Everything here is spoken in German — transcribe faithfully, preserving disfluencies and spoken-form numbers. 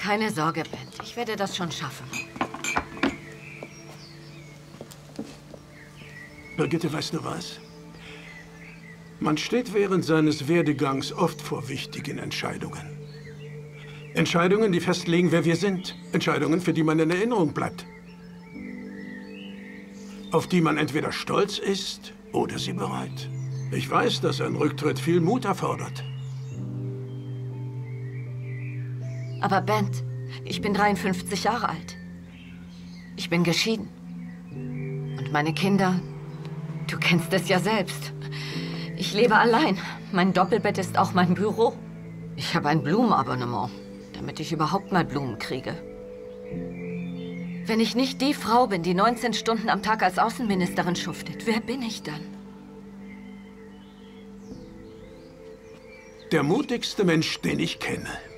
Keine Sorge, Ben. Ich werde das schon schaffen. Brigitte, weißt du was? Man steht während seines Werdegangs oft vor wichtigen Entscheidungen. Entscheidungen, die festlegen, wer wir sind. Entscheidungen, für die man in Erinnerung bleibt. Auf die man entweder stolz ist oder sie bereut. Ich weiß, dass ein Rücktritt viel Mut erfordert. Aber Ben, ich bin dreiundfünfzig Jahre alt. Ich bin geschieden. Und meine Kinder, du kennst es ja selbst. Ich lebe allein. Mein Doppelbett ist auch mein Büro. Ich habe ein Blumenabonnement, damit ich überhaupt mal Blumen kriege. Wenn ich nicht die Frau bin, die neunzehn Stunden am Tag als Außenministerin schuftet, wer bin ich dann? Der mutigste Mensch, den ich kenne.